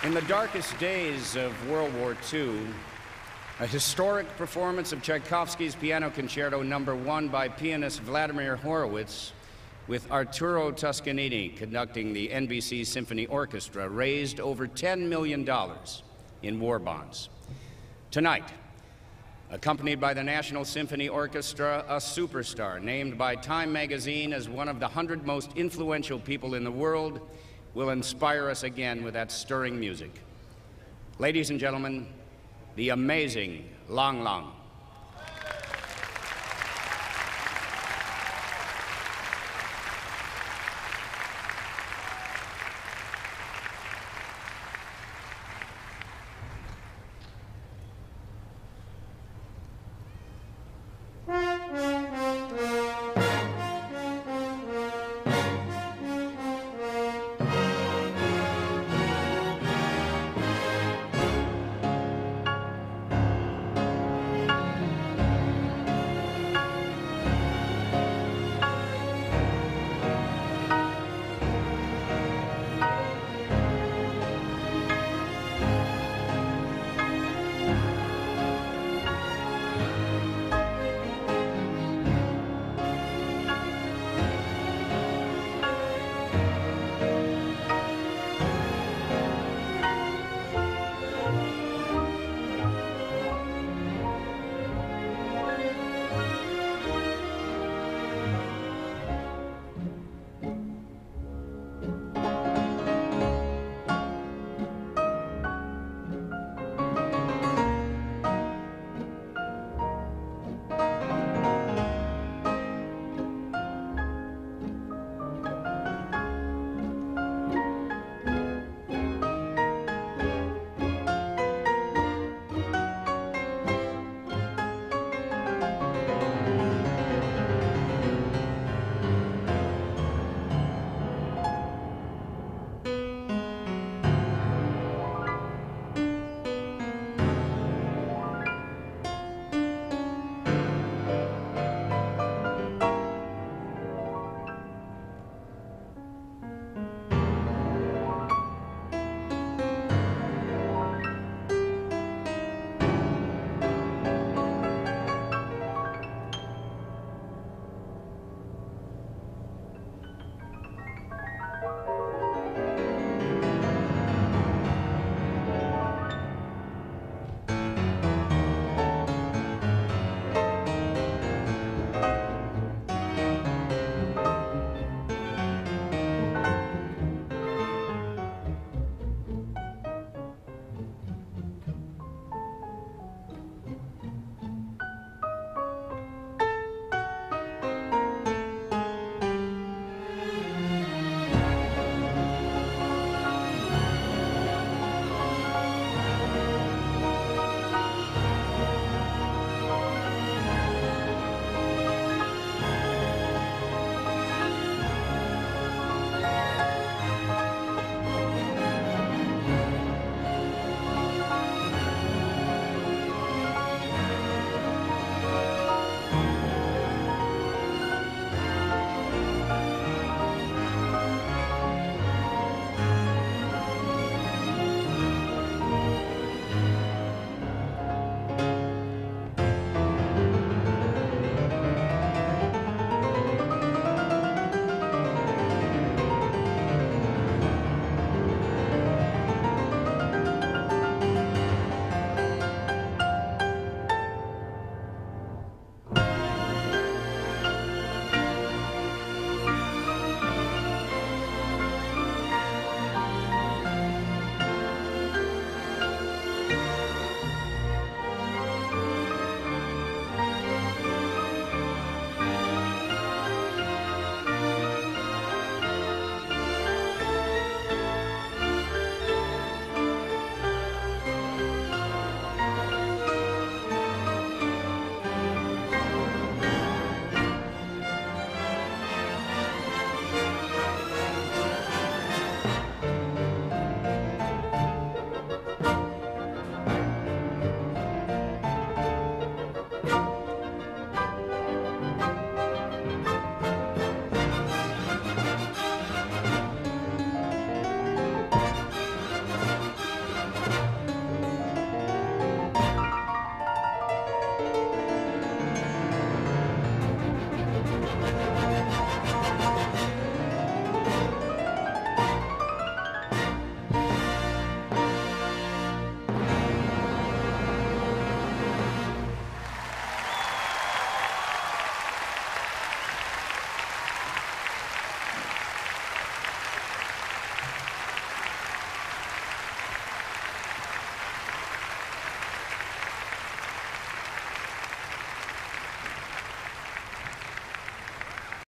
In the darkest days of World War II, a historic performance of Tchaikovsky's Piano Concerto No. 1 by pianist Vladimir Horowitz, with Arturo Toscanini conducting the NBC Symphony Orchestra, raised over $10 million in war bonds. Tonight, accompanied by the National Symphony Orchestra, a superstar named by Time magazine as one of the 100 most influential people in the world, will inspire us again with that stirring music. Ladies and gentlemen, the amazing Lang Lang.